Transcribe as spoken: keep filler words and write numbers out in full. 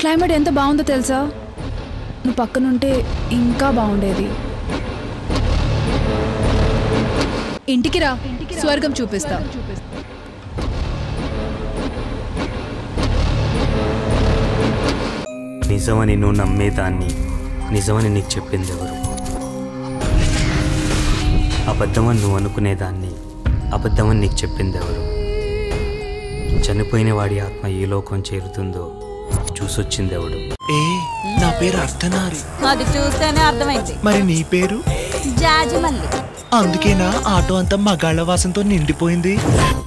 Climate ఎంత బాగుందో తెలుసా? నువ్వు పక్కనుంటే ఇంకా బాగుండేది. ఇంటికి రా, స్వర్గం చూపిస్తా. నిజమని నువ్వు నమ్మేదాన్ని నిజమని నీకు చెప్పింది ఎవరు? అబద్ధమని నువ్వు అనుకునేదాన్ని అబద్ధమని నీకు చెప్పింది ఎవరు? చనిపోయిన వాడి ఆత్మ ఏ లోకం చేరుతుందో చూసొచ్చింది ఎవడు? ఏ నా పేరు అర్ధనారి. అది చూస్తేనే అర్థమైంది. మరి నీ పేరు? జాజిమల్లి. అందుకేనా ఆటో అంతా మగాళ్ళ వాసంతో నిండిపోయింది.